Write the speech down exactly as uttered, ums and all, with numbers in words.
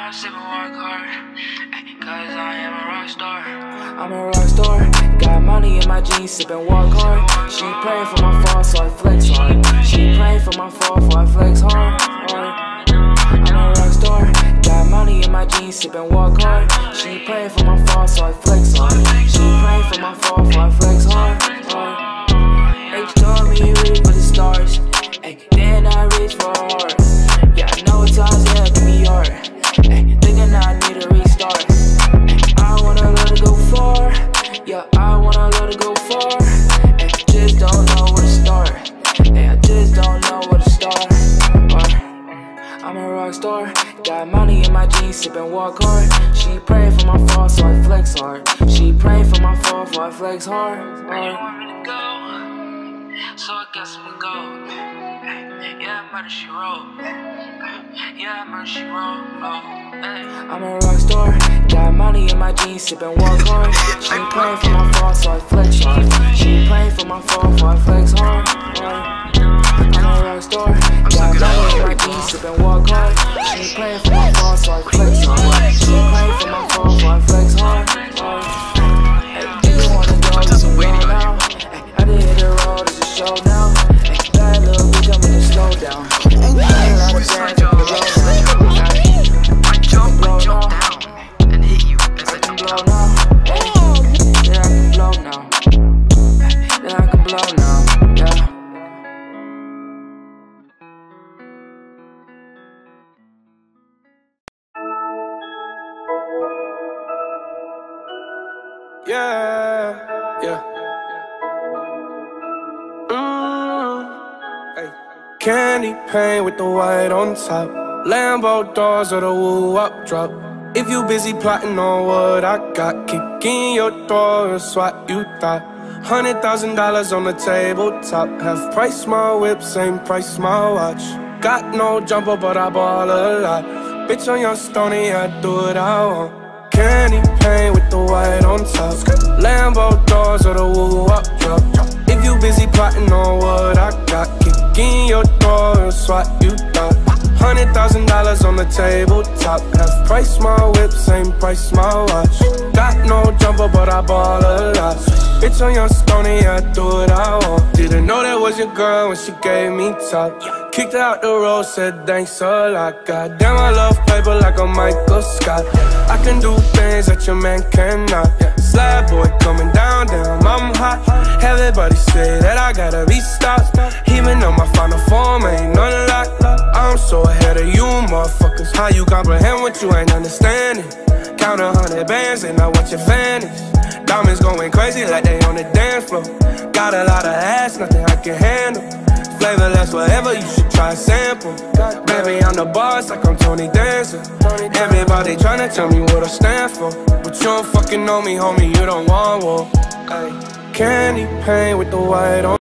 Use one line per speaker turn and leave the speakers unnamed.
I sip and work hard, cause I am a rock star.
I'm a rock star, got money in my jeans, sip and walk hard. She praying for my fall, so I flex hard. She praying for my fall, so I flex hard. I'm a rock star, got money in my jeans, sip and walk hard. She praying for my fall, so I flex hard. She praying for my fall, so I flex hard. H told me reach for the stars, ay, then I reach for a heart. Yeah, I know it's times, yeah, it can be hard. Ay, thinking I need a restart. Ay, I wanna let it go far. Yeah, I wanna let it go far. Ay, just don't know where to start. Ay, I just don't know where to start. Ay, I'm a rock star, got money in my jeans, sip and walk hard. She praying for my fall, so I flex hard. She praying for my fall, so I flex hard.
Where you want me to go? So I guess we go. Yeah, murder she wrote. Yeah, murder she wrote. Oh, hey.
I'm a rock star, got money in my jeans, sip and walk hard. She praying for my fall, so I flex hard. She praying for my fall, so I flex hard. I'm a rock star, got money in my jeans, sip and walk hard. She praying for my fall, so I flex hard. She praying for my fall, so I flex hard. Hey, you wanna go, you can go now. Hey, I did hit the road, it's a show now. Hey, bad little bitch, I'm gonna slow down. Ain't got a lot of dance, I'm gonna blow now.
I jump, I jump down and hit you as I jump
Blow
down.
now, hey, then I can blow now. Then I can blow now, yeah.
Yeah, yeah. Mm, hey. Candy paint with the white on top. Lambo doors or the woo-wop drop. If you busy plotting on what I got, kick in your door and swat you thought. Hundred thousand dollars on the tabletop. Half price my whip, same price my watch. Got no jumper, but I ball a lot. Bitch on your stony, I do what I want. Candy paint with the white on top. Lambo doors or the woo-wop drop. If you busy plotting on what I got, kick in your door and swat you thought. Hundred thousand dollars on the tabletop. Half price my whip, same price my watch. Got no jumper, but I ball a lot. Bitch on your stony, I do what I want. Didn't know that was your girl when she gave me top. Kicked her out the road, said thanks a lot. Goddamn, I love paper like a Michael Scott. I can do things that your man cannot. Slab boy coming down, damn, I'm hot. Everybody say that I gotta be stopped. Even though my final form ain't none like. I'm so ahead of you motherfuckers. How you comprehend what you ain't understanding? Count a hundred bands and I watch your vanish. Diamonds going crazy like they on the dance floor. Got a lot of ass, nothing I can handle. Flavorless, whatever, you should try a sample. Baby, I'm the boss like I'm Tony Dancer. Everybody tryna tell me what I stand for, but you don't fucking know me, homie, you don't want war. Ay. Candy paint with the white on